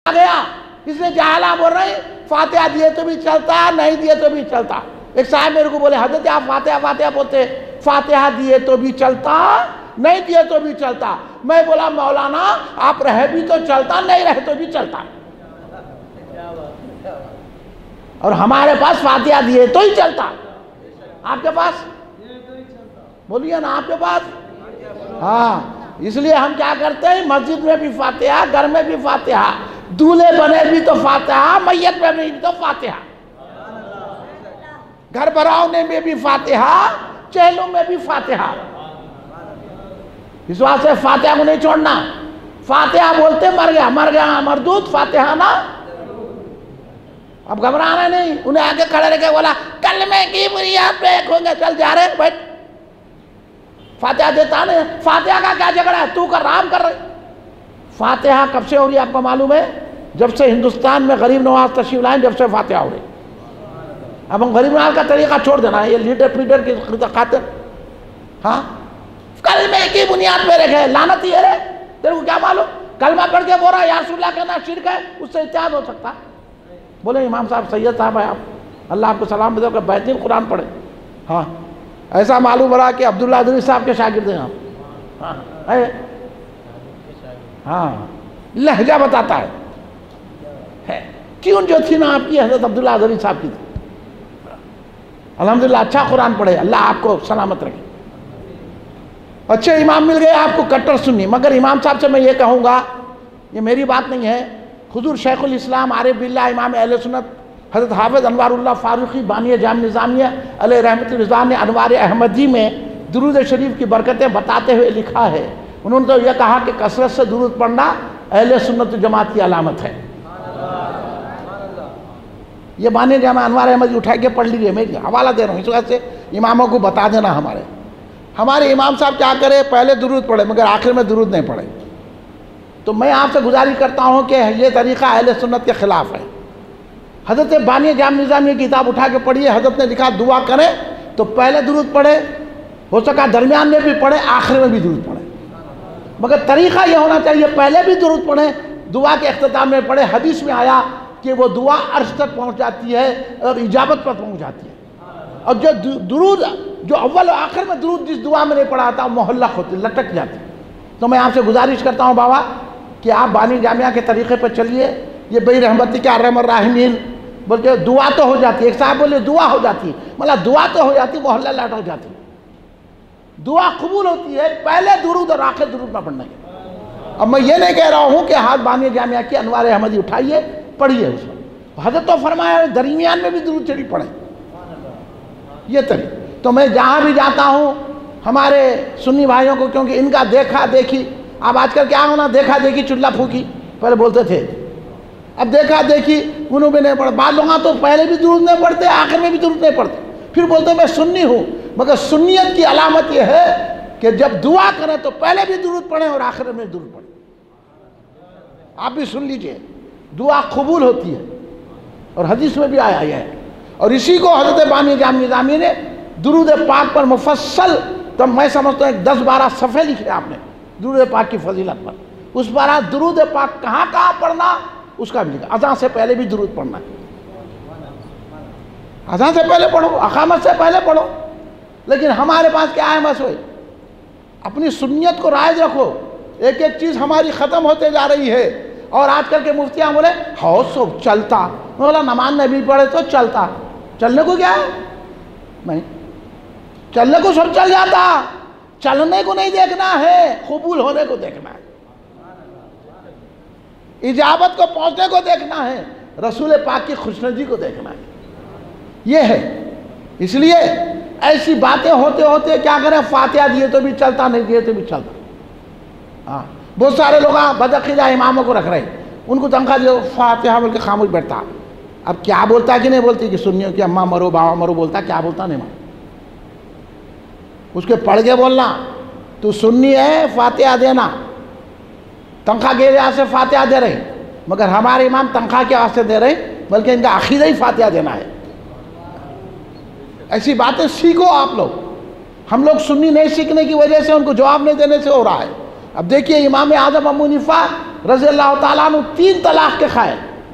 गया, इसलिए जहाला बोल रहे फातिहा दिए तो भी चलता, नहीं दिए तो भी चलता। एक साहब मेरे को बोले हजरत आप फातिहा फातिहा बोलते, फातिहा दिए तो भी चलता, नहीं दिए तो भी चलता। मैं बोला मौलाना आप रहे भी तो चलता, नहीं रहे तो भी चलता, और हमारे पास फातिहा दिए तो ही चलता। आपके पास बोलिए ना, आपके पास? हाँ, इसलिए हम क्या करते हैं, मस्जिद में भी फातिहा, घर में भी फातिहा, दूल्हे बने भी तो फातिहा, मैयत में भी तो फातिहा, घर बरावने में भी फातिहा, चहलों में भी फातिहा। इस बात से फातिहा को नहीं छोड़ना। फातिहा बोलते मर गया, मर गया मरदूत, फातिहा ना। अब घबराना नहीं, उन्हें आगे खड़े रह के बोला कलमे की बुनियाद पे एक होंगे, चल जा रहे बैठ, फातिहा देता नहीं। फातिहा का क्या झगड़ा है, तू कर राम कर रहे। फातिहा कब से हो रही है आपको मालूम है? जब से हिंदुस्तान में गरीब नवाज तशरीफ लाए, जब से फातिहा हो रही। अब हम गरीब नवाज का तरीका छोड़ देना, ये लीडर पीडर की खातिर। हाँ, कलमे की बुनियाद पे रखे, लानत ही है रे, तेरे को क्या मालूम? कलमा पढ़ के बोल रहा या रसूल अल्लाह कहना शिरक है, उससे इत्याद हो सकता। बोले इमाम साहब सैयद साहब है आप, अल्लाह आपको सलाम बताओ कि बेहतरीन कुरान पढ़े। हाँ, ऐसा मालूम पड़ा कि अब्दुल्ला अदरी साहब के शागिर्द हैं आप। हाँ है, हाँ, लहजा बताता है। ट्यून जो थी ना आपकी हज़रत अब्दुल्ला अदरी साहब की थी। अल्हम्दुलिल्लाह अच्छा कुरान पढ़े, अल्लाह आपको सलामत रखे। अच्छे इमाम मिल गए आपको कट्टर सुन्नी। मगर इमाम साहब से मैं ये कहूँगा, ये मेरी बात नहीं है, हुजूर शेखुल इस्लाम आरिफ बिल्लाह इमाम अहले सुन्नत हज़रत हाफिज़ अनवारुल्लाह फारूकी बानी जाम निज़ामिया अलैहि रहमतुल्लाह रिज़वान ने अनवार अहमदी में दुरूद शरीफ की बरकतें बताते हुए लिखा है। उन्होंने तो यह कहा कि कसरत से दुरूद पढ़ना अहले सुन्नत जमात की अलामत है। ये बानी जाम अनवार अहमदी उठा के पढ़ लीजिए, मैं हवाला दे रहा हूँ, इस वजह से इमामों को बता देना। हमारे इमाम साहब क्या करे, पहले दुरूद पढ़े मगर आखिर में दुरूद नहीं पढ़े। तो मैं आपसे गुजारिश करता हूँ कि ये तरीक़ा अहले सुन्नत के ख़िलाफ़ है। हज़रत बानी जाम निज़ामी की किताब उठा के पढ़िए, हज़रत ने लिखा दुआ करें तो पहले दुरूद पढ़े, हो सका दरमियान में भी पढ़े, आखिर में भी दुरूद पढ़े। मगर तरीक़ा ये होना चाहिए पहले भी दुरूद पढ़े, दुआ के अख्ताम में पढ़े। हदीस में आया कि वो दुआ अर्श तक पहुँच जाती है और इजाबत पर पहुँच जाती है। और जो दुरूद जो अव्वल और आखिर में दुरूद जिस दुआ में नहीं पढ़ा था मोहल्लक होती, लटक जाती। तो मैं आपसे गुजारिश करता हूँ बाबा कि आप बानी जामिया के तरीक़े पर चलिए। ये बई रहमती के अर्हमर राहिमीन बोलते दुआ तो हो जाती है, एक साहब बोले दुआ हो जाती है, मतलब दुआ तो हो जाती, मोहल्ला लट हो जाती, दुआ कबूल होती है पहले दुरूद और आखिर दुरूद में पढ़ने के। अब मैं ये नहीं कह रहा हूँ कि हाथ बानी जामिया की अनवार अहमदी उठाइए पढ़िए उसमें, हज़रत तो फरमाया दरमियान में भी दुरूद शरीफ पढ़े, ये तरीका। तो मैं जहाँ भी जाता हूँ हमारे सुन्नी भाइयों को, क्योंकि इनका देखा देखी, अब आजकल क्या होना, देखा देखी चुल्ला फूकी पहले बोलते थे, अब देखा देखी उन्होंने भी नहीं पढ़ा। बाद लोग तो पहले भी दुरूद नहीं पढ़ते, आखिर में भी दुरूद नहीं पढ़ते, फिर बोलते मैं सुन्नी हूँ। मगर सुन्नियत की अलामत यह है कि जब दुआ करें तो पहले भी दुरूद पढ़ें और आखिर में दुरूद पढ़ें। आप भी सुन लीजिए, दुआ कबूल होती है और हदीस में भी आया है। और इसी को हज़रत बानी जाम निज़ामी ने दुरूद पाक पर मुफस्सल, तो मैं समझता हूँ 10-12 सफ़े लिखे आपने दुरूद पाक की फजीलत पर। उस पर दुरूद पाक कहाँ कहाँ पढ़ना उसका भी लिखा। अज़ान से पहले भी दुरूद पढ़ना है, अज़ान से पहले पढ़ो, अक़ामत से पहले पढ़ो। लेकिन हमारे पास क्या है मसले, अपनी सुन्नियत को राइज रखो। एक एक चीज़ हमारी ख़त्म होते जा रही है। और आजकल के मुफ्तियाँ बोले हाँ सब चलता, बोला नमाज नहीं पढ़े तो चलता, चलने को क्या है? नहीं, चलने को सब चल जाता, चलने को नहीं देखना है, कबूल होने को देखना है, इजाबत को पहुंचने को देखना है, रसूल पाक की खुशनदी को देखना है, ये है। इसलिए ऐसी बातें होते होते क्या करें, फातिहा दिए तो भी चलता, नहीं दिए तो भी चलता। हाँ, बहुत सारे लोग बदअक़ीदा इमामों को रख रहे, उनको तनख्वाह दिए, फातिहा बोल के खामोश बैठता। अब क्या बोलता कि नहीं बोलती कि सुन्नियों की अम्मा मरो बाबा मरो बोलता, क्या बोलता नहीं मालूम। उसके पढ़ के बोलना तू सुन्नी है, फातिहा देना, तनख्वाह के लिहाज से फातिहा दे रहे, मगर हमारे इमाम तनख्वाह के वास्ते दे रहे, बल्कि इनका अक़ीदा ही फातिहा देना है। ऐसी बातें सीखो आप लोग। हम लोग सुन्नी नहीं सीखने की वजह से, उनको जवाब नहीं देने से हो रहा है। अब देखिए इमाम आज़म अबू हनीफा रज़ी अल्लाह ताला अन्हु 3 तलाक के खाए।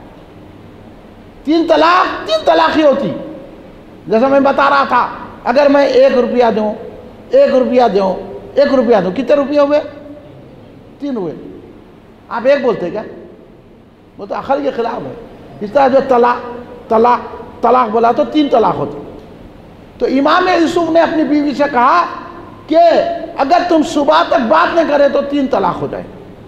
3 तलाक ही होती। जैसा मैं बता रहा था, अगर मैं 1 रुपया दूँ, 1 रुपया दूँ, 1 रुपया दूँ, कितने रुपये हुए? 3 हुए। आप 1 बोलते क्या? वो तो अखल के खिलाफ है। इस तरह जो तलाक बोला तो 3 तलाक होते। तो इमाम यूसुफ ने अपनी बीवी से कहा कि अगर तुम सुबह तक बात नहीं करे तो 3 तलाक हो जाए।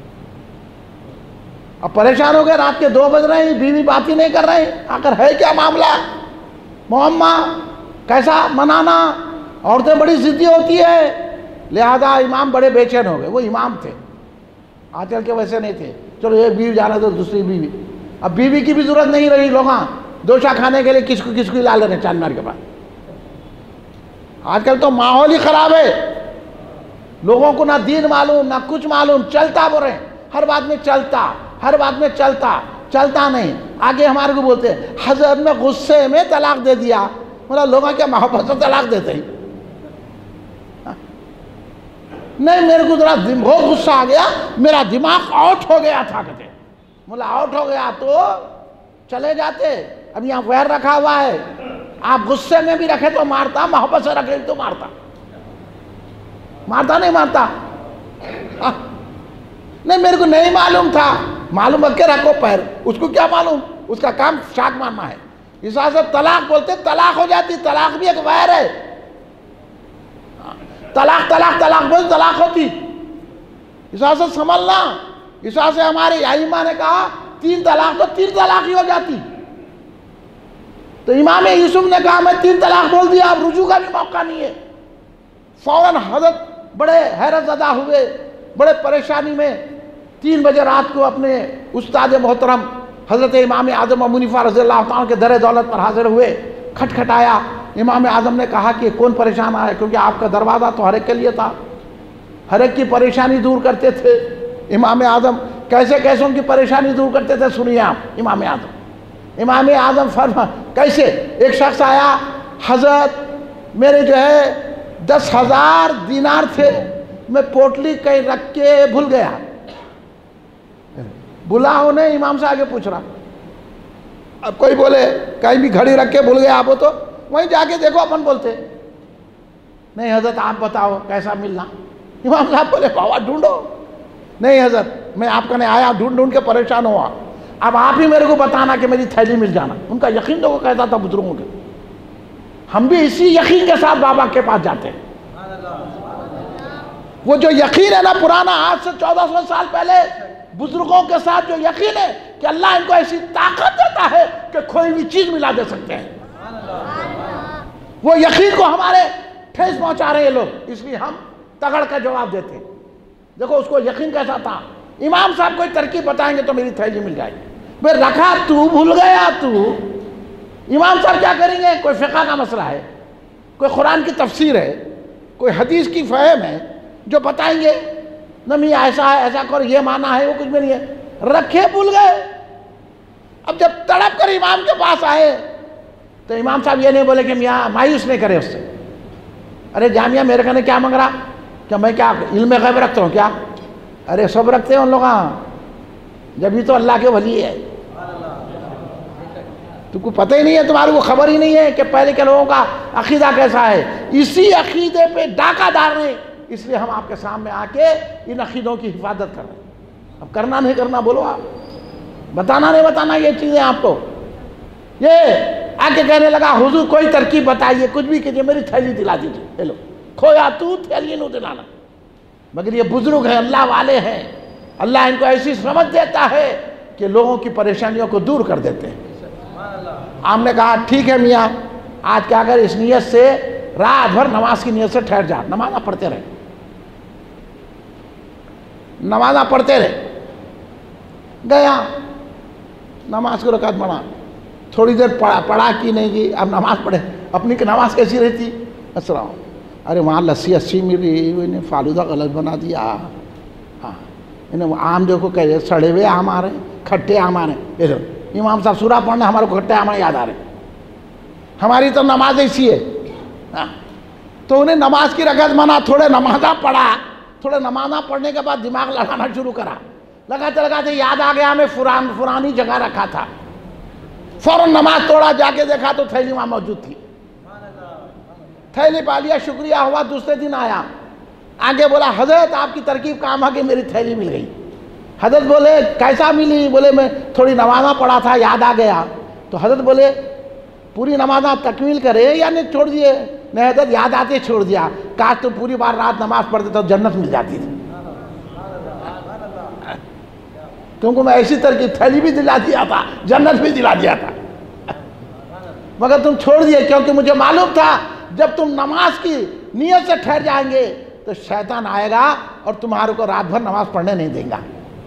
अब परेशान हो गए, रात के 2 बज रहे हैं, बीवी बात ही नहीं कर रहे हैं, आखिर है क्या मामला? मोहम्मा कैसा मनाना? औरतें बड़ी जिद्दी होती है। लिहाजा इमाम बड़े बेचैन हो गए। वो इमाम थे, आजकल के वैसे नहीं थे। चलो एक बीवी जाना तो दूसरी बीवी। अब बीवी की भी जरूरत नहीं रही। लोग दोशा खाने के लिए किसको ला ले रहे चांदमार के पास। आजकल तो माहौल ही खराब है। लोगों को ना दीन मालूम ना कुछ मालूम, चलता बोल रहे हैं, हर बात में चलता, हर बात में चलता नहीं। आगे हमारे को बोलते हैं हजरत में गुस्से में तलाक दे दिया। मतलब लोगों क्या मोहब्बत से तलाक देते ही नहीं। मेरे को जरा बहुत गुस्सा आ गया, मेरा दिमाग आउट हो गया था। कहते बोला आउट हो गया तो चले जाते। अब यहाँ वैर रखा हुआ है, आप गुस्से में भी रखे तो मारता, मोहब्बत से रखे तो मारता नहीं मारता। नहीं मेरे को नहीं मालूम था। मालूम रख के रखो पैर, उसको क्या मालूम, उसका काम शाक मारना है। इस वजह से तलाक बोलते, तलाक हो जाती। तलाक भी एक वैर है। तलाक बोल तलाक होती। इस वजह से समझना। इस वजह से हमारे आइमा ने कहा 3 तलाक तो 3 तलाक ही हो जाती। तो इमाम यूसुफ ने कहा मैं 3 तलाक बोल दिया, अब रुजू का भी मौका नहीं है। फौरन हजरत बड़े हैरतज़दा हुए, बड़े परेशानी में 3 बजे रात को अपने उस्ताद मोहतरम हजरत इमाम आज़म अबू हनीफा रज़ियल्लाहु ताला के दर दौलत पर हाजिर हुए। खटखटाया। इमाम आज़म ने कहा कि कौन परेशान आया, क्योंकि आपका दरवाज़ा तो हर एक के लिए था, हर एक की परेशानी दूर करते थे इमाम आज़म। कैसे कैसे उनकी परेशानी दूर करते थे सुनिए आप। इमाम आज़म फरमा कैसे? एक शख्स आया, हजरत मेरे जो है 10,000 दीनार थे, मैं पोटली कहीं रख के भूल गया। बुला उन्हें, इमाम से आगे पूछ रहा। अब कोई बोले कहीं भी घड़ी रख के भूल गया आप, तो वहीं जाके देखो अपन बोलते नहीं हजरत आप बताओ कैसा मिलना। इमाम साहब बोले बाबा ढूंढो। नहीं हजरत मैं आपका नहीं आया, ढूंढ के परेशान हुआ, अब आप ही मेरे को बताना कि मेरी थैली मिल जाना। उनका यकीन तो वो कहता था बुजुर्गों के। हम भी इसी यकीन के साथ बाबा के पास जाते हैं। वो जो यकीन है ना पुराना, आज से 1400 साल पहले बुजुर्गों के साथ जो यकीन है कि अल्लाह इनको ऐसी ताकत देता है कि कोई भी चीज मिला दे सकते हैं, वो यकीन को हमारे ठेस पहुंचा रहे हैं लोग, इसलिए हम तगड़ का जवाब देते हैं। देखो उसको यकीन कैसा था। इमाम साहब कोई तरकीब बताएंगे तो मेरी थैली मिल जाएगी। भाई रखा तू, भूल गया तू, इमाम साहब क्या करेंगे? कोई फ़िक़्ह का मसला है, कोई कुरान की तफसीर है, कोई हदीस की फ़हम है, जो बताएंगे न मियाँ ऐसा है, ऐसा कर, ये माना है, वो कुछ भी नहीं है, रखे भूल गए। अब जब तड़प कर इमाम के पास आए तो इमाम साहब ये नहीं बोले कि मियाँ मायूस नहीं करे उससे। अरे जामिया मेरे कहने क्या मांग रहा? क्या मैं क्या इल्म गैब रखता हूँ क्या? अरे सब रखते हैं उन लोग, जब भी तो अल्लाह के वली है। तुमको पता ही नहीं है, तुम्हारे को खबर ही नहीं है कि पहले के लोगों का अकीदा कैसा है। इसी अकीदे पे डाका डाल रहे, इसलिए हम आपके सामने आके इन अकीदों की हिफाजत कर रहे हैं। अब करना नहीं करना बोलो आप, बताना नहीं बताना ये चीज़ें आपको। ये आके कहने लगा हुजूर कोई तरकीब बताइए, कुछ भी कीजिए, मेरी थैली दिला दीजिए। हेलो खोया तू थैली नहीं दिलाना। मगर ये बुजुर्ग हैं, अल्लाह वाले हैं, अल्लाह इनको ऐसी समझ देता है कि लोगों की परेशानियों को दूर कर देते हैं। आपने कहा ठीक है मियाँ, आज क्या कर इस नीयत से रात भर नमाज की नीयत से ठहर जा, नमाज़ा पढ़ते रहे, नमाज़ा पढ़ते रहे। गया नमाज को रकात पढ़ा, थोड़ी देर पढ़ा कि नहीं की, अब नमाज पढ़े। अपनी की नमाज कैसी रहती? अस्सलाम, अरे वहाँ लस्सी अस्सी मिली, इन्हें फालूदा गलत बना दिया। हाँ इन्हें आम देखो कैसे सड़े हुए आम आ रहे, खट्टे आम आ रहे। इमाम साहब सूरा पढ़ने हमारे को खट्टे आम याद आ रहे। हमारी तो नमाज ऐसी है। हाँ तो उन्हें नमाज की रकात मना, थोड़े नमाजा पढ़ा, थोड़े नमाजा पढ़ने के बाद दिमाग लगाना शुरू करा। लगाते लगाते याद आ गया, मैं पुरानी जगह रखा था। फौरन नमाज तोड़ा, जाके देखा तो थैली वहां मौजूद थी। थैली पा लिया, शुक्रिया हुआ। दूसरे दिन आया, आगे बोला हजरत आपकी तरकीब काम है कि मेरी थैली मिल गई। हजरत बोले कैसा मिली? बोले मैं थोड़ी नमाज़ा पढ़ा था, याद आ गया। तो हजरत बोले पूरी नमाज़ा तकमील करे या नहीं छोड़ दिए? नहीं हजरत, याद आते छोड़ दिया। काश तो पूरी बार रात नमाज पढ़ते तो जन्नत मिल जाती थी, तुमको मैं ऐसी तरकीब थैली भी दिला दिया था, जन्नत भी दिला दिया था, मगर तुम छोड़ दिए क्योंकि मुझे मालूम था जब तुम नमाज की नियत से ठहर जाएंगे तो शैतान आएगा और तुम्हारे को रात भर नमाज पढ़ने नहीं देगा।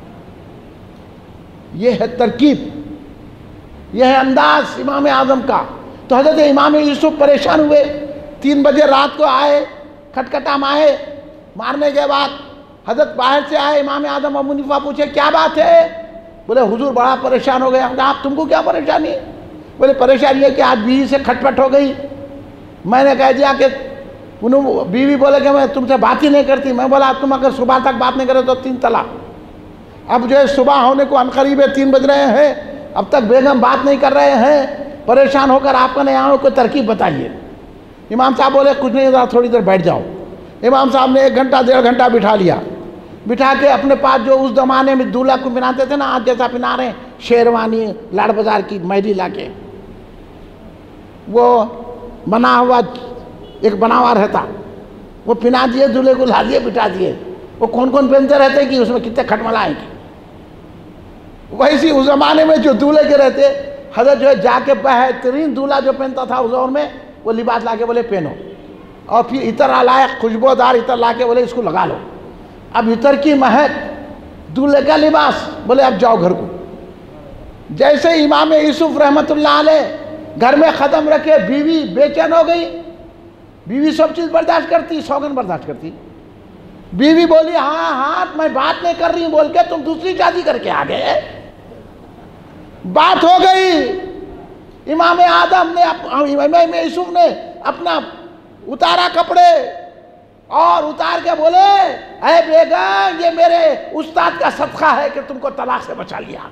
ये है तरकीब, यह है अंदाज इमाम आजम का। तो हजरत इमाम यूसुफ परेशान हुए, 3 बजे रात को आए, खटखटा मारे, मारने के बाद हजरत बाहर से आए। इमाम आजम अबू हनीफा पूछे क्या बात है? बोले हुजूर बड़ा परेशान हो गए। आप तुमको क्या परेशानी? बोले परेशानी है कि आज बीवी से खटपट हो गई। मैंने कह दिया कि बीवी बोले कि मैं तुमसे बात ही नहीं करती। मैं बोला तुम अगर सुबह तक बात नहीं करे तो 3 तलाक। अब जो है सुबह होने को अनकरीब है, 3 बज रहे हैं, अब तक बेगम बात नहीं कर रहे हैं, परेशान होकर आपका नहीं आओ, कोई तरकीब बताइए। इमाम साहब बोले कुछ नहीं, ज़रा थोड़ी देर बैठ जाओ। इमाम साहब ने 1 घंटा 1.5 घंटा बिठा लिया। बिठा के अपने पास जो उस ज़माने में दूल्हा को पहनाते थे ना, आज जैसा पहना रहे, शेरवानी लाड़ बाजार की मैदी ला के, वो बना हुआ एक बना हुआ रहता, वो पहना दिए, दूल्हे को ला दिए, बिठा दिए। वो कौन कौन पहनते रहते कि उसमें कितने खटमलाएंगे। वैसे उस ज़माने में जो दूल्हे के रहते, हजरत जो है जाके बेहतरीन दूल्हा जो पहनता था उस दौर में, वो लिबास ला के बोले पहनो, और फिर इतर लाए, खुशबूदार इतर ला के बोले इसको लगा लो। अब इतर की महक, दूल्हे का लिबास, बोले अब जाओ घर को। जैसे इमाम यूसुफ रहमतुल्लाह अलैह घर में ख़त्म रखे, बीवी बेचैन हो गई। बीवी सब चीज़ बर्दाश्त करती, सौगन बर्दाश्त करती। बीवी बोली हाँ हाँ मैं बात नहीं कर रही बोल के तुम दूसरी शादी करके आ गए। बात हो गई। इमाम आदम ने, इमाम यूसुफ ने अपना उतारा कपड़े और उतार के बोले अरे बेगम ये मेरे उस्ताद का सदका है कि तुमको तलाक से बचा लिया।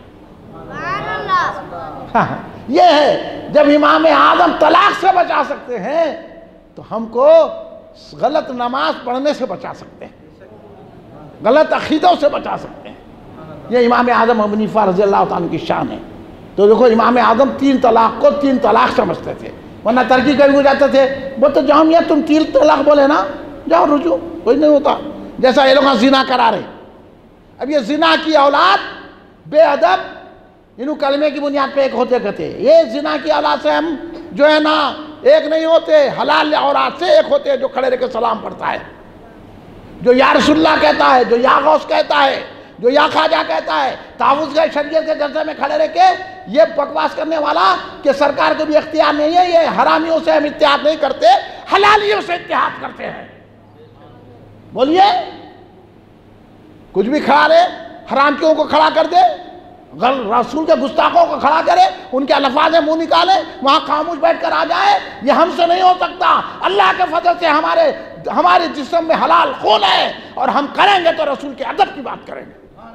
हाँ, ये है जब इमाम आदम तलाक से बचा सकते हैं तो हमको गलत नमाज पढ़ने से बचा सकते हैं, गलत अकीदों से बचा सकते हैं। ये इमाम आदम अबू हनीफा रज़ी अल्लाह ताला की शान है। तो देखो इमाम आदम 3 तलाक को 3 तलाक समझते थे, वरना तरकी कभी हो जाते थे। वो तो जामिया तुम 3 तलाक बोले ना, जाओ रुजू, कोई नहीं होता। जैसा ये लोग जिना करा रहे। अब ये जिना की औलाद बेअदब, इन्हों कलमे की बुनियाद पे एक होते कहते, ये जिना की औलाद से हम जो है ना एक नहीं होते, हलाल औलाद से एक होते हैं जो खड़े रह के सलाम पढ़ता है, जो या रसूलुल्लाह कहता है, जो या गौस कहता है, जो या खाजा कहता है। तावुज़ गए शरीयत के जलसे में खड़े रह के ये बकवास करने वाला कि सरकार को भी इख्तियार नहीं है, ये हरामियों से हम इत्तेहाद नहीं करते, हलालियों से इत्तेहाद करते हैं। बोलिए, कुछ भी खड़ा रहे, हरामियों को खड़ा कर दे, रसूल के गुस्ताखों को खड़ा करे, उनके अल्फाज मुंह निकाले, वहां खामोश बैठकर आ जाए, ये हमसे नहीं हो सकता। अल्लाह के फजल से हमारे जिस्म में हलाल खून है और हम करेंगे तो रसूल के अदब की बात करेंगे।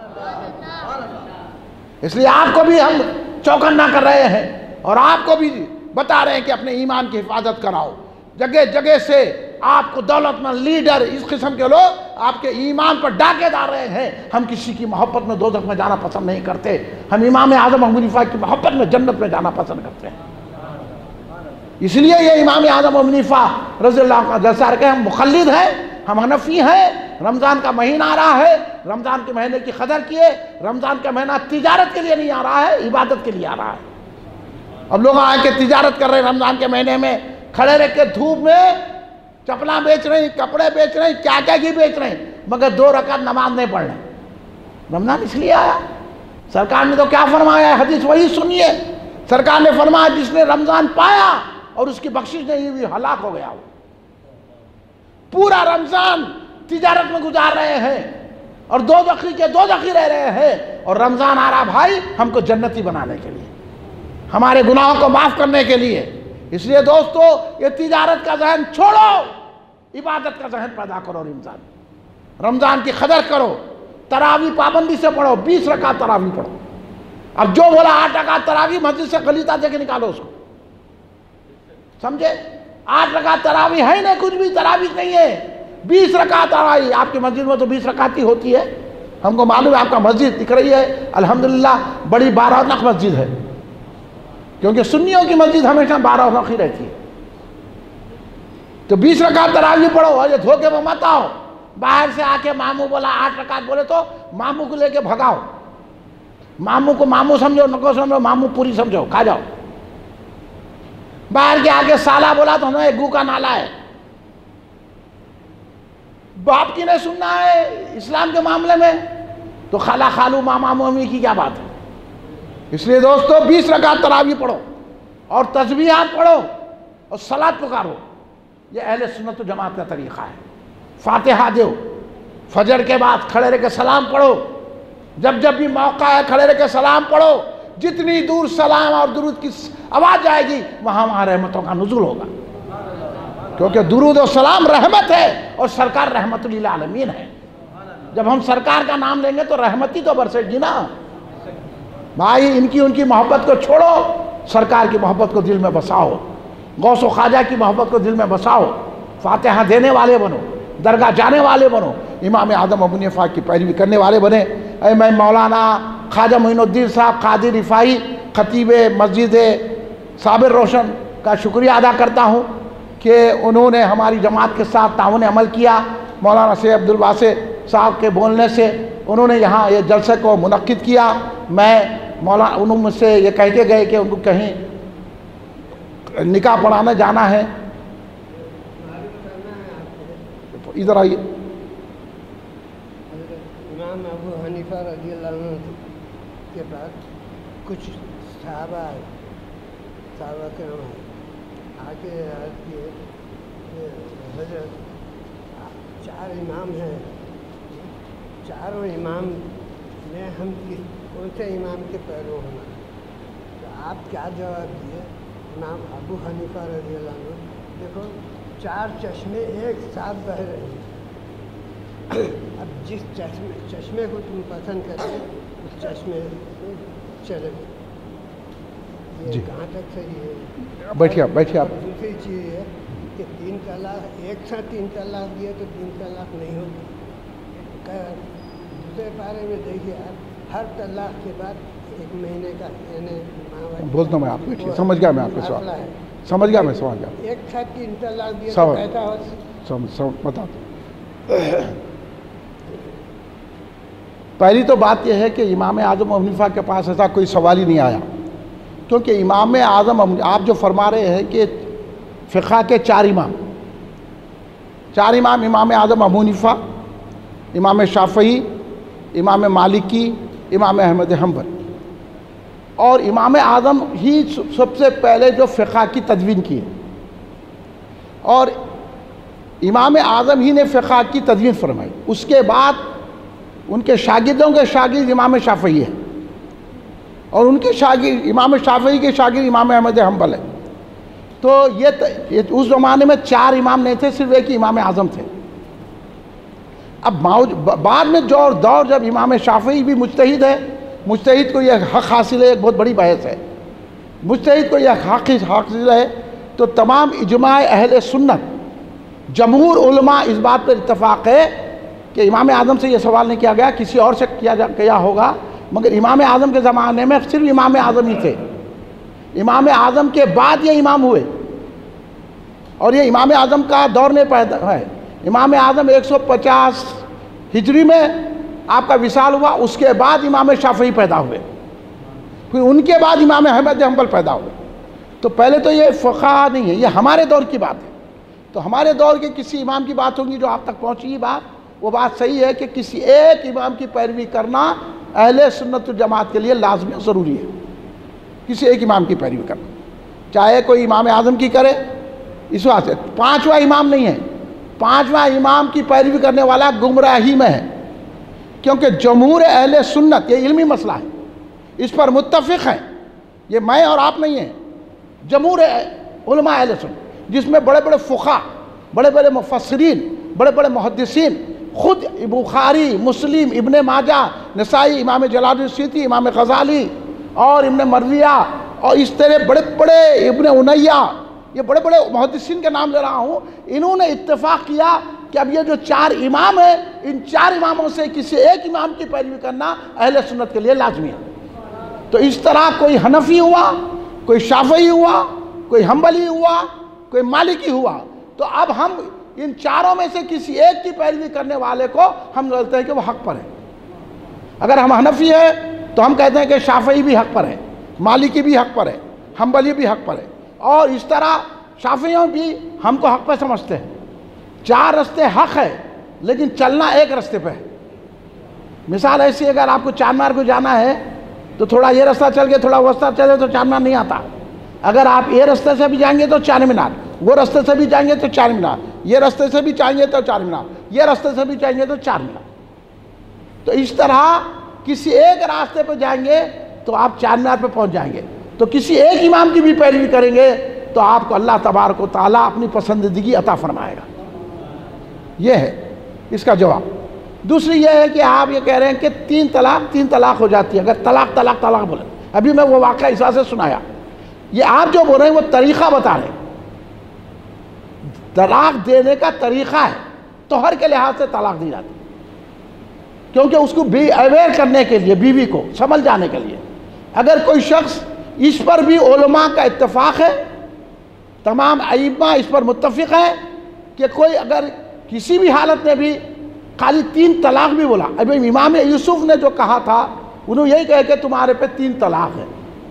इसलिए आपको भी हम चौकन्ना कर रहे हैं और आपको भी बता रहे हैं कि अपने ईमान की हिफाजत कराओ। जगह जगह से आपको दौलतमंद लीडर, इस किस्म के लोग आपके ईमान पर डाके डाल रहे हैं। हम किसी की मोहब्बत में दोज़ख में जाना पसंद नहीं करते, हम इमाम आज़म अबू हनीफा की मोहब्बत में जन्नत में जाना पसंद करते हैं। इसलिए ये इमाम आज़म अबू हनीफा रज़ी अल्लाह का जैसा के हम मुखल्लिद हैं, हम हनफी हैं। रमज़ान का महीना आ रहा है, रमज़ान के महीने की कदर किए। रमज़ान का महीना तिजारत के लिए नहीं आ रहा है, इबादत के लिए आ रहा है। अब लोग आके तिजारत कर रहे हैं रमज़ान के महीने में, खड़े रह के धूप में चपला बेच रहे, कपड़े बेच रहे, क्या क्या की बेच रहे, मगर 2 रकात नमाज नहीं पढ़ रहे। रमज़ान इसलिए आया, सरकार ने तो क्या फरमाया है, हदीस वही सुनिए। सरकार ने फरमाया जिसने रमज़ान पाया और उसकी बख्शिश नहीं हुई हलाक हो गया। पूरा रमज़ान तिजारत में गुजार रहे हैं और दोज़खी रह रहे हैं, और रमज़ान आ रहा भाई हमको जन्नती बनाने के लिए, हमारे गुनाहों को माफ़ करने के लिए। इसलिए दोस्तों ये तिजारत का जहन छोड़ो, इबादत का जहन पैदा करो। रमज़ान की कदर करो, तरावी पाबंदी से पढ़ो, 20 रकात तरावी पढ़ो। अब जो बोला 8 रकात तरावी, मस्जिद से गलीता दे के निकालो उसको, समझे? 8 रकात तरावी है नहीं, कुछ भी तरावी नहीं है। 20 रकात तरावी, आपकी मस्जिद में तो 20 रकात ही होती है, हमको मालूम है। आपका मस्जिद दिख रही है, अल्हम्दुलिल्लाह बड़ी बारौनक मस्जिद है, क्योंकि सुन्नियों की मस्जिद हमेशा बारौनक ही रहती है। तो 20 रकात तरावी पढ़ो और ये धोखे में मत आओ। बाहर से आके मामू बोला 8 रकात बोले तो मामू को लेके भगाओ। मामू को मामू समझो, नको समझो, मामू पूरी समझो, खा जाओ। बाहर के आके साला बोला तो हमें गू का नाला है। बाप की नहीं सुनना है इस्लाम के मामले में, तो खाला खालू मामा मम्मी की क्या बात है। इसलिए दोस्तों 20 रकात तरावी पढ़ो और तस्बीहात पढ़ो और सलात पुकारो। ये अहले सुन्नत व जमात का तरीक़ा है। फातिहा दो, फजर के बाद खड़े रह के सलाम पढ़ो, जब जब भी मौका है खड़े रह के सलाम पढ़ो। जितनी दूर सलाम और दुरूद की आवाज़ जाएगी वहाँ वहाँ रहमतों का नुज़ुल होगा, क्योंकि दुरूद और सलाम रहमत है और सरकार रहमतुल लिल आलमीन है। जब हम सरकार का नाम लेंगे तो रहमत ही तो बरसेगी ना भाई। इनकी उनकी मोहब्बत को छोड़ो, सरकार की मोहब्बत को दिल में बसाओ, गौस व ख्वाजा की मोहब्बत को दिल में बसाओ, फातिहा देने वाले बनो, दरगाह जाने वाले बनो, इमाम आज़म अबू हनीफा की पैरवी करने वाले बने। मैं मौलाना ख्वाजा मोइनुद्दीन साहब कादी रिफाई खतीब मस्जिद साबिर रोशन का शुक्रिया अदा करता हूँ कि उन्होंने हमारी जमात के साथ ताउन अमल किया। मौलाना सैयद अब्दुल वासित साहब के बोलने से उन्होंने यहाँ ये जलसे को मुनक्किद किया। मैं मौलाना उन्होंने मुझसे ये कह के गए कि उनको कहीं निकाह पढ़ाने जाना है, इधर आइए। इमाम अबू हनीफा रज़ियल्लाहु अन्हु के पास कुछ सहाबा के आके अर्ज़ किए हज़रत 4 इमाम हैं, चारों इमाम में हम कौन से इमाम के पैरों होना। तो आप क्या जवाब दिए? इमाम अबू हनीफा रज़ियल्लाहु अन्हु, देखो 4 चश्मे एक साथ बह रहे हैं, अब जिस चश्मे को तुम पसंद करते उस चश्मे से चले। ये कहाँ तक सही है? बैठिए आप। दूसरी चीज़ है कि 3 तलाक एक साथ 3 तलाक दिए तो 3 तलाक नहीं होती। दूसरे बारे में देखिए आप, हर तलाक के बाद 1 महीने का यानी बोलता मैं आप बैठिए, समझ गया मैं आपके सवाल, समझ गया मैं समझ गया। एक साथ 3 तलाक दिए तो कैसा होता? बता दो। पहली तो बात यह है कि इमाम आज़म अबू हनीफा के पास ऐसा कोई सवाल ही नहीं आया, क्योंकि इमाम आज़म आप जो फरमा रहे हैं कि फ़िक़्ह के 4 इमाम, इमाम आज़म अबू हनीफा, इमाम शाफ़ई, इमाम मालिकी, इमाम अहमद हम्बल, और इमाम आज़म ही सबसे पहले जो फ़िक़्ह की तदवीन की है, और इमाम आज़म ही ने फ़िक़्ह की तदवीन फरमाई। उसके बाद उनके शागिर्दों के शागिर्द इमाम शाफ़ई है, और उनके शागिर्द इमाम शाफ़ई के शागिर्द इमाम अहमद हम्बल है। तो ये उस ज़माने में 4 इमाम नहीं थे, सिर्फ एक ही इमाम आज़म थे। अब बाद में जो दौर जब इमाम शाफ़ई भी मुज्तहिद है, मुज्तहिद को यह हक़ हासिल है, एक बहुत बड़ी बहस है, मुज्तहिद को यह हक़ हासिल है, तो तमाम इजमा अहले सुन्नत जमहूर उलमा इस बात पर इत्तफ़ाक़ है कि इमाम आज़म से यह सवाल नहीं किया गया, किसी और से किया होगा, मगर इमाम आज़म के ज़माने में सिर्फ इमाम आज़म ही थे। इमाम आज़म के बाद ये इमाम हुए, और ये इमाम आज़म का दौर नहीं पैदा है। इमाम आज़म 150 हिजरी में आपका विसाल हुआ, उसके बाद इमाम शाफ़ई पैदा हुए, फिर उनके बाद इमाम अहमद हम्बल पैदा हुए। तो पहले तो ये फ़िक़्ह नहीं है, ये हमारे दौर की बात है। तो हमारे दौर के किसी इमाम की बात होगी जो आप तक पहुँची बात, वो बात सही है कि किसी एक इमाम की पैरवी करना अहले सुन्नत व जमात के लिए लाज़मी ज़रूरी है। किसी एक इमाम की पैरवी करना, चाहे कोई इमाम आज़म की करे, इस वास्ते 5वां इमाम नहीं है। 5वां इमाम की पैरवी करने वाला गुमराही में है, क्योंकि जमहूर अहले सुन्नत, ये इल्मी मसला है, इस पर मुत्तफ़िक़ हैं, ये मैं और आप नहीं हैं, जमहूर उलमा अहले सुन्नत, जिसमें बड़े बड़े फ़ुक़हा, बड़े बड़े मुफ़स्सिरीन, बड़े बड़े मुहद्दिसीन खुद बुखारी, मुस्लिम, इब्ने माजा, नसाई, इमाम जलालुद्दीन सूती, इमाम गजाली और इब्ने मरविया और इस तरह बड़े बड़े इब्ने उनैया, ये बड़े बड़े मुहद्दिसीन के नाम ले रहा हूँ, इन्होंने इत्तेफाक किया कि अब ये जो 4 इमाम है, इन 4 इमामों से किसी एक इमाम की पैरवी करना अहले सुन्नत के लिए लाजमी है। तो इस तरह कोई हनफी हुआ, कोई शाफई हुआ, कोई हम्बली हुआ, कोई मालिकी हुआ, तो अब हम इन चारों में से किसी एक की पैरवी करने वाले को हम बोलते हैं कि वो हक पर है। अगर हम हनफी है तो हम कहते हैं कि शाफई भी हक पर है, मालिकी भी हक पर है, हम्बली भी हक पर है, और इस तरह शाफियों भी हमको हक पर समझते हैं। 4 रास्ते हक है, लेकिन चलना एक रास्ते पे है। मिसाल ऐसी, अगर आपको चारमीनार को जाना है तो थोड़ा ये रास्ता चल के थोड़ा वो रास्ता चले तो चारमीनार नहीं आता। अगर आप ये रास्ते से भी जाएंगे तो चारमीनार, वो रास्ते से भी जाएंगे तो चारमीनार, ये रास्ते से भी जाएंगे तो चारमीनार, ये रास्ते से भी जाएंगे तो चारमीनार। तो इस तरह किसी एक रास्ते पर जाएंगे तो आप चारमीनार पर पहुंच जाएंगे। तो किसी एक इमाम की भी पैरवी करेंगे तो आपको अल्लाह तबारक व तआला अपनी पसंदीदगी अता फरमाएगा। ये है इसका जवाब। दूसरी ये है कि आप ये कह रहे हैं कि 3 तलाक हो जाती है। अगर तलाक तलाक तलाक बोले, अभी मैं वो वाक़या इस से सुनाया, ये आप जो बोल रहे हैं वो तरीक़ा बता रहे हैं। तलाक देने का तरीक़ा है, तोहर के लिहाज से तलाक दी जाती है, क्योंकि उसको भी अवेयर करने के लिए, बीवी को समझ जाने के लिए। अगर कोई शख्स, इस पर भी उलमा का इत्तेफाक है, तमाम अइम्मा इस पर मुत्तफ़िक़ है कि कोई अगर किसी भी हालत में भी खाली 3 तलाक भी बोला, अभी इमाम यूसुफ ने जो कहा था उन्होंने यही कहा कि तुम्हारे पे 3 तलाक है।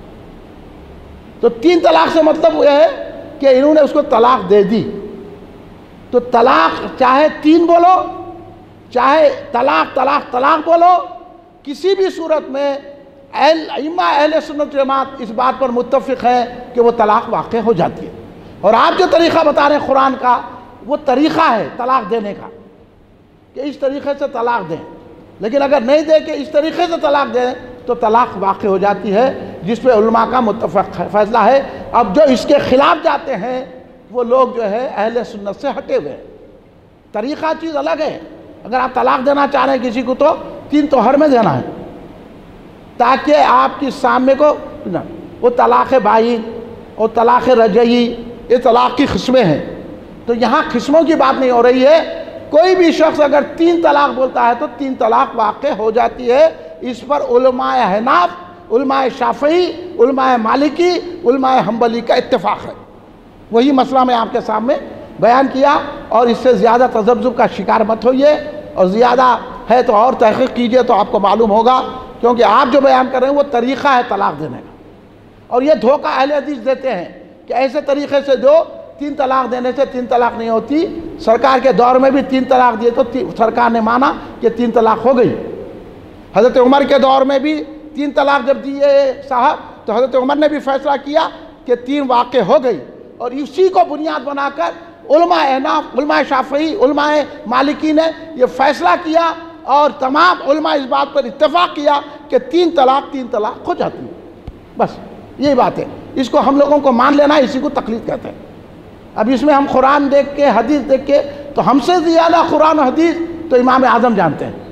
तो 3 तलाक से मतलब यह है कि इन्होंने उसको तलाक दे दी। तो तलाक चाहे 3 बोलो, चाहे तलाक तलाक तलाक बोलो, किसी भी सूरत में इमाम अहले सुन्नत जमात इस बात पर मुत्तफ़िक़ है कि वो तलाक वाक़ई हो जाती है। और आप जो तरीक़ा बता रहे हैं कुरान का, वो तरीक़ा है तलाक देने का कि इस तरीक़े से तलाक दें, लेकिन अगर नहीं दे के इस तरीक़े से तलाक दें तो तलाक वाक़ई हो जाती है, जिस पे उलमा का मुत्तफ़क़ फ़ैसला है। अब जो इसके ख़िलाफ़ जाते हैं वो लोग जो है अहले सुन्नत से हटे हुए हैं। तरीक़ा चीज़ अलग है। अगर आप तलाक देना चाह रहे हैं किसी को तो 3 तोहर में देना है, ताकि आपकी सामने को वो तलाक़ बाइन और तलाक़ रजई, ये तलाक़ की किस्में हैं। तो यहाँ किस्मों की बात नहीं हो रही है। कोई भी शख्स अगर 3 तलाक बोलता है तो 3 तलाक वाक़ई हो जाती है। इस पर उलमाए हनाफ, उलमाए शाफ़ई, उलमाए मालिकी, उलमाए हम्बली का इत्तेफाक है। वही मसला मैं आपके सामने बयान किया, और इससे ज़्यादा तज़ब्ज़ुब का शिकार मत होइए, और ज़्यादा है तो और तहक़ीक़ कीजिए तो आपको मालूम होगा, क्योंकि आप जो बयान कर रहे हैं वो तरीक़ा है तलाक देने का। और ये धोखा अहले हदीस देते हैं कि ऐसे तरीक़े से दो, 3 तलाक देने से 3 तलाक नहीं होती। सरकार के दौर में भी 3 तलाक दिए तो सरकार ने माना कि 3 तलाक हो गई। हज़रत उमर के दौर में भी 3 तलाक जब दिए साहब, तो हज़रत उमर ने भी फैसला किया कि 3 वाक़ई हो गई, और इसी को बुनियाद बनाकर उलमाए हनाफ, उलमाए शाफ़ई, उलमाए मालिकी ने यह फ़ैसला किया, और तमाम उलमा इस बात पर इत्तेफाक किया कि 3 तलाक हो जाती है। बस यही बात है। इसको हम लोगों को मान लेना, इसी को तक़लीद कहते हैं। अब इसमें हम कुरान देख के, हदीस देख के, तो हमसे ज़्यादा कुरान और हदीस तो इमाम आज़म जानते हैं,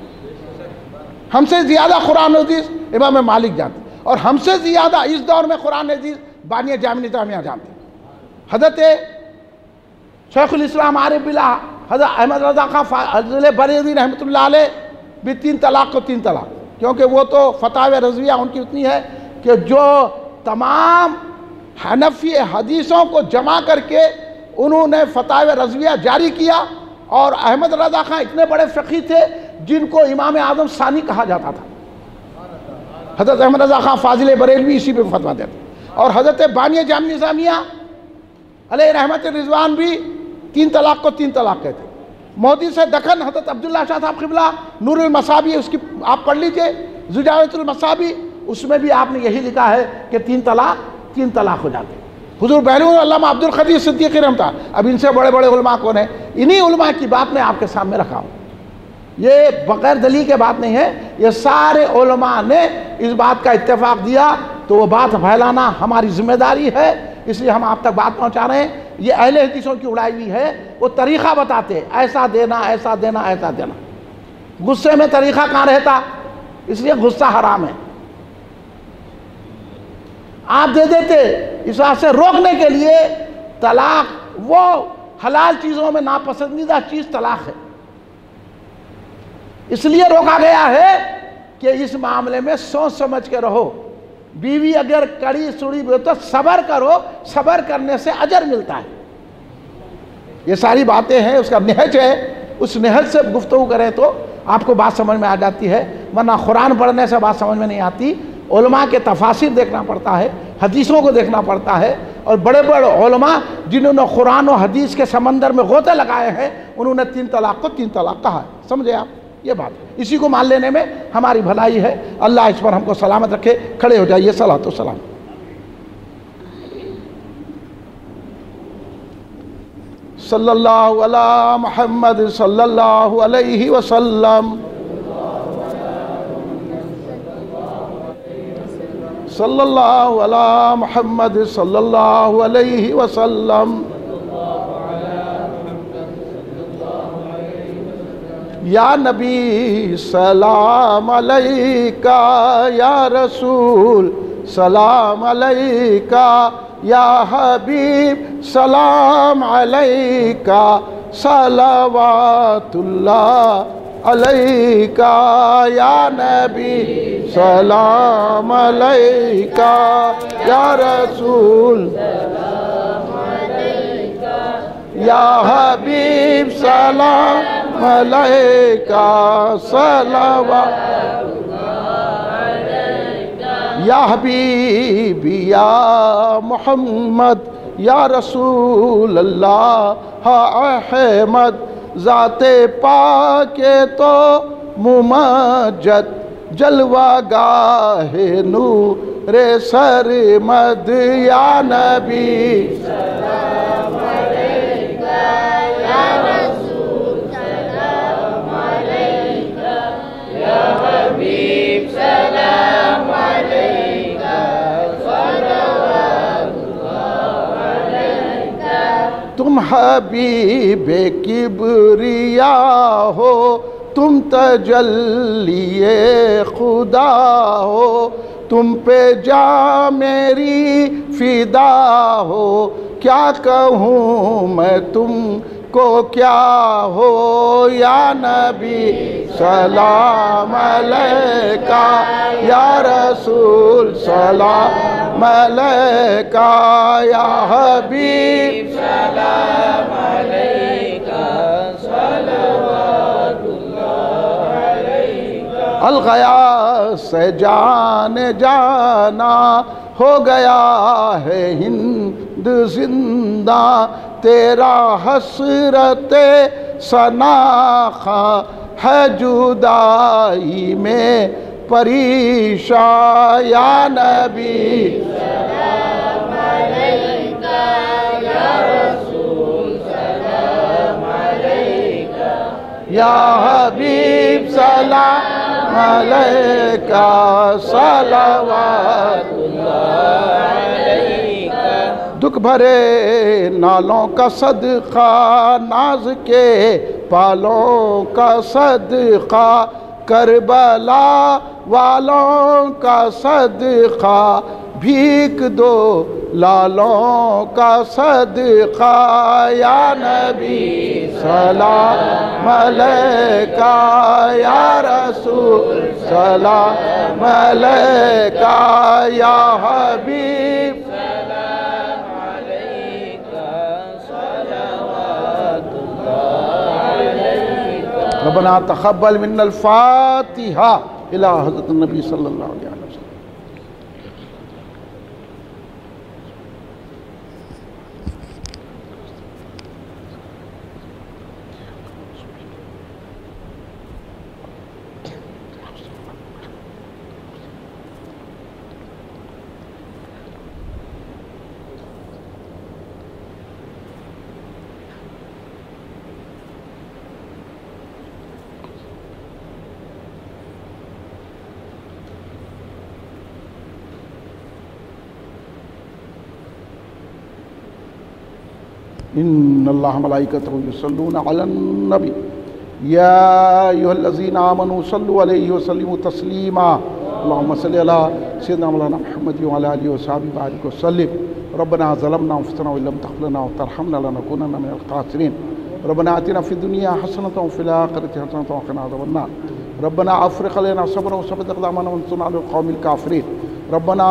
हमसे ज़्यादा कुरान और हदीस इमाम मालिक जानते हैं, और हमसे ज़्यादा इस दौर में कुरान हदीस बानिया जामिया जानते हैं। हज़रत शेखुल इस्लाम आरिफ बिल्लाह हज़रत अहमद रज़ा खां बरेलवी रहमतुल्लाह अलैह भी 3 तलाक को 3 तलाक, क्योंकि वो तो फतावे रज़विया उनकी उतनी है कि जो तमाम हनफी हदीसों को जमा करके उन्होंने फतावे रज़विया जारी किया। और अहमद रज़ा खां इतने बड़े फ़क़ीह थे जिनको इमाम आज़म सानी कहा जाता था। हज़रत अहमद रज़ा खां फ़ाज़िल बरेलवी इसी पे फतवा देते, और हज़रत बानिया जामिया निज़ामिया अलैहि रहमत रिज़वान भी 3 तलाक को 3 तलाक कहते। मोदी से दखन हज़रत अब्दुल्ला शाह साहब क़िबला नूरुल मसाबी, उसकी आप पढ़ लीजिए, ज़ुजारतुल मसाबी, उसमें भी आपने यही लिखा है कि 3 तलाक हो जाते। हुज़ूर बहलून अल्लामा अब्दुल क़दीर सिद्दीक़ी रहमतुल्लाह, अब इनसे बड़े बड़े उलमा कौन है, इन्हीं उलमा की बात मैं आपके सामने रखा हूँ। ये बग़ैर दलील के बात नहीं है, ये सारे उलमा ने इस बात का इत्तेफाक दिया, तो वो बात फैलाना हमारी जिम्मेदारी है, इसलिए हम आप तक बात पहुँचा रहे हैं। ये अहले हदीसों की उड़ाई हुई है, वो तरीक़ा बताते, ऐसा देना ऐसा देना ऐसा देना। गुस्से में तरीका कहाँ रहता, इसलिए गुस्सा हराम है। आप दे देते, इस बात से रोकने के लिए तलाक, वो हलाल चीज़ों में नापसंदीदा चीज़ तलाक है, इसलिए रोका गया है कि इस मामले में सोच समझ के रहो। बीवी अगर कड़ी सुड़ी हो तो सब्र करो, सब्र करने से अजर मिलता है। ये सारी बातें हैं, उसका नहज है, उस नहज से गुफ्तगू करें तो आपको बात समझ में आ जाती है, वरना कुरान पढ़ने से बात समझ में नहीं आती। उलमा के तफासिर देखना पड़ता है, हदीसों को देखना पड़ता है, और बड़े बड़े उलमा जिन्होंने कुरान और हदीस के समंदर में गोते लगाए हैं, उन्होंने 3 तलाक को 3 तलाक कहा है। समझे आप ये बात? इसी को मान लेने में हमारी भलाई है। अल्लाह इस पर हमको सलामत रखे। खड़े हो जाइए, सलातो सलाम। सल्लल्लाहु अला मुहम्मद सल्लल्लाहु अलैहि वसल्लम, सल्लल्लाहु अला मुहम्मद सल्लल्लाहु अलैहि वसल्लम। या नबी सलाम अलैका, या रसूल सलाम अलैका, या हबीब सलाम अलैका, सलावतुल्लाह अलैका, या नबी सलाम अलैका, या रसूल सलाम अलैका, या हबीब सलाम अलैका, सलावतुल्लाह अलैका, या हबीबी या मोहम्मद, या रसूल अल्लाह अहमद, ज़ाते पाके तो मुमज्जद, जलवा गाहे नूरे सरमद, या नबी सलाम अलैका, या रसूल सलाम अलैका, या हबीब सलाम अलैका, सलावतुल्लाह अलैका। तुम हबीबे किबरिया हो, तुम तजल्लिए खुदा हो, तुम पे जा मेरी फिदा हो, क्या कहूँ मैं तुमको क्या हो, या नबी सलाम अलैका, या रसूल सलाम अलैका, या हबीब सलाम अलैका, सलावतुल्लाह अलैका। अलगया से जान जाना हो गया है हिंद जिंदा, तेरा हसरते सनाखा है जुदाई में परेशान, या नबी सलाम अलैका, या रसूल सलाम अलैका, या हबीब सलाम अलैका, सलावतुल्लाह अलैका। दुख भरे नालों का सदका, नाज के पालों का सदका, करबला वालों का सदका, भीख दो लालों का सदका, या नबी सलाम अलैका, या रसूल सलाम अलैका, या हबीब सलाम अलैका, सलावतुल्लाह अलैका। रब्बना तक़ब्बल मिन्नल फ़ातिहा इला हज़रत नबी सल्लल्लाहु अलैहि वसल्लम। इन्नल्लाह मलाइकतहु युसल्लूना अलन नबी या अय्युहल्लज़ीना आमनू सल्लु अलैहि व सल्लिमू तस्लीमा अल्लाहुम्मा सल्लि अला सय्यिदिना मौलाना मुहम्मद व अला आलिहि व सहबिहि बारिक व सल्लिम रब्बना ज़लमना अनफुसना व लम तग़फिर लना व तरहमना लनकूनन्ना मिनल ख़ासिरीन रब्बना आतिना फ़िद दुनिया हसनतन व फ़िल आख़िरति हसनतन व क़िना अज़ाबन्नार रब्बना अफ़्रिग़ अलैना सब्रन व सब्बित अक़दामना वंसूरना अलल क़ौमिल काफ़िरीन रब्बना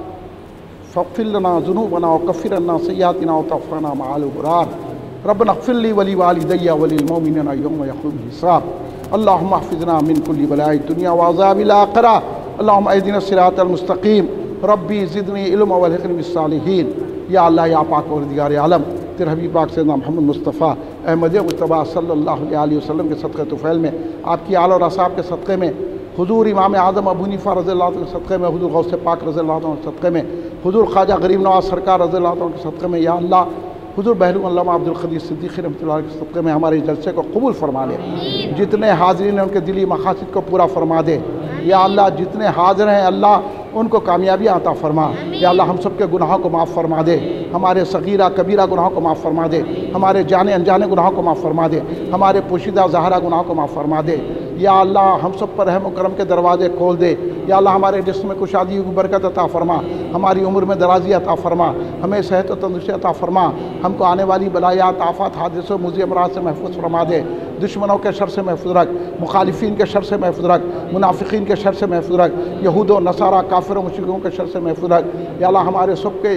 फ़ग़फ़िर लना ज़ुनूबना व कफ़्फ़िर अन्ना सय्यिआतिना व तवफ़्फ़ना मअल अबरार रब्बना इग़फ़िर ली व लिवालिदैया व लिलमुमिनीना यौम यक़ूमुल हिसाब अल्लाहुम्मा अहफ़िज़ना मिन कुल्लि बलाइ दुनिया व अज़ाबिल आख़िरा अल्लाहुम्मा इहदिना सिरातल मुस्तक़ीम रब्बी ज़िदनी इल्म व अल्हिक़नी बिस्सालिहीन। या अल्लाह या पाक परवरदिगार आलम, तेरे हबीब पाक सैयदना मोहम्मद मुस्तफ़ा अहमद मुज्तबा सल्लल्लाहु अलैहि वसल्लम के सदक़े तुफ़ैल में, आपकी आल और असहाब के सदक़े में, हुज़ूर इमाम आज़म अबू हनीफ़ा रज़ियल्लाहु अन्हु के सदक़े में, हुज़ूर गौसे पाक रज़ियल्लाहु अन्हु के सदक़े में, हुज़ूर ख्वाजा गरीब नवाज़ सरकार रज़ियल्लाहु अन्हु के सदक़े में, या अल्लाह हुज़ूर बहलुम अल्लामा अब्दुल क़दीर सिद्दीक़ी रहमतुल्लाह के सदक़े में हमारे जलसे को कबूल फरमा दे। जितने हाज़रीन हैं उनके दिली मक़ासिद को पूरा फरमा दे। या अल्लाह जितने हाज़िर हैं अल्लाह उनको कामयाबी अता फ़रमा। या अल्लाह हम सब के गुनाहों को माफ़ फरमा दे, हमारे सगीरा कबीरा गुनाहों को माफ़ फरमा दे, हमारे जाने अनजाने गुनाहों को माफ़ फरमा दे, हमारे पोशीदा ज़ाहरा गुनाहों को माफ़ फरमा दे। या अल्लाह हम सब पर रहम व करम के दरवाज़े खोल दे। या अल्लाह हमारे जिस्म में कुशादी की बरकत अता फ़रमा, हमारी उम्र में दराज़ी अता फ़रमा, हमें सेहत व तंदुरुस्ती अता फ़रमा, हमको आने वाली बलायात आफ़ात हादिसों मुज़ी अमराज से महफूज़ फरमा दे। दुश्मनों के शर से महफूज़ रख, मुखालिफिन के शर से महफूज़ रख, मुनाफिकीन के शर से महफूज़ रख, यहूद व नसारा काफ़िरों मुशरिकों के शर से महफूज़ रख। या अल्लाह हमारे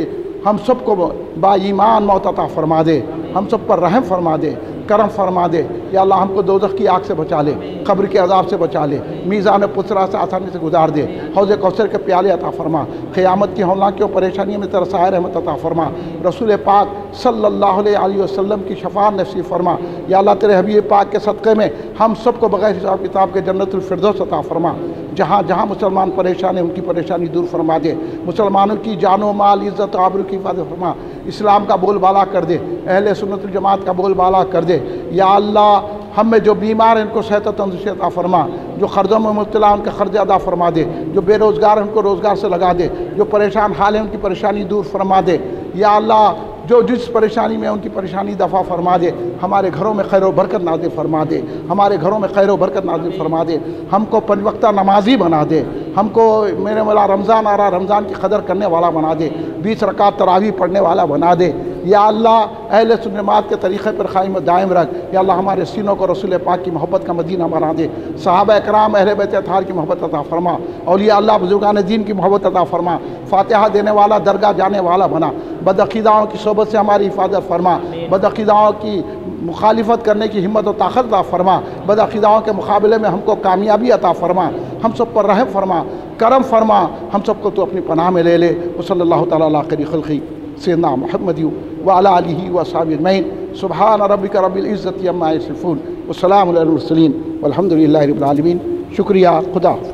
हम सब को बाईमान मौत अता फ़रमा दे, हम सब पर रहम फरमा दे, करम फरमा दे। या अल्लाह हमको दोज़ख की आग से बचा ले, कब्र के अज़ाब से बचा ले, मीज़ान पुसरा से आसानी से गुजार दे, हौज़ कौसर के प्याले अता फ़रमा, क़यामत की हौलनाकी और परेशानियों में तेरा साया रहमत अता फ़रमा, रसूल पाक सल्लल्लाहु अलैहि वसल्लम की शफ़ाअत नसीब फ़रमा। या अल्लाह तेरे हबीब पाक के सदक़े में हम सब को बग़ैर हिसाब किताब के जन्नतुल फ़िरदौस अता फ़रमा। जहाँ जहाँ मुसलमान परेशान हैं उनकी परेशानी दूर फरमा दे, मुसलमानों की जानो माल इज़्ज़त आबरू की हिफाज़त फरमा, इस्लाम का बोलबाला कर दे, अहले सुन्नत वल जमात का बोलबाला कर दे। या अल्लाह हम में जो बीमार हैं उनको सेहत व तंदुरुस्ती अता फ़रमा, जो क़र्ज़ों में मुब्तला उनके क़र्ज़ अदा फ़रमा दे, जो बेरोज़गार हैं उनको रोज़गार से लगा दे, जो परेशान हाल हैं उनकी परेशानी दूर फरमा दे। या अल्लाह जो जिस परेशानी में उनकी परेशानी दफ़ा फरमा दे, हमारे घरों में खैर व बरकत नाज़िल फरमा दे, हमारे घरों में खैर व बरकत नाज़िल फरमा दे, हमको पंजवक्ता नमाजी बना दे, हमको मेरे मौला रमज़ान आ रहा रमज़ान की कदर करने वाला बना दे, 20 रकात तरावी पढ़ने वाला बना दे। या अल्लाह अहले सुन्नत के तरीक़े पर क़ाइम दायम रख। या अल्लाह हमारे सीनों को रसूल पाक की मोहब्बत का मदीना बना दे, सहाबा कराम अहले बैत अतहार की मोहब्बत अता फ़रमा, औलिया अल्लाह बुज़ुर्गान दीन की मोहब्बत अता फ़रमा, फ़ातिहा देने वाला दरगाह जाने वाला बना, बदअक़ीदाओं की सोबत से हमारी हिफाजत फ़रमा, बदअक़ीदाओं की मुखालिफत करने की हिम्मत और ताकत अता फ़रमा, बदअक़ीदाओं के मुकाबले में हमको कामयाबी अता फ़रमा, हम सब पर रहम फ़रमा, करम फ़रमा, हम सबको तो अपनी पनाह में ले ले। सल्लल्लाहु तआला अला खैरि ख़ल्क़ी सय्यिदना मुहम्मद व अला आलिहि व अस्हाबिहि अजमईन। सुब्हान रब्बिका रब्बिल इज़्ज़ति अम्मा यसिफ़ून व सलामुन अलल मुरसलीन वल्हम्दुलिल्लाहि रब्बिल आलमीन। शुक्रिया, खुदा।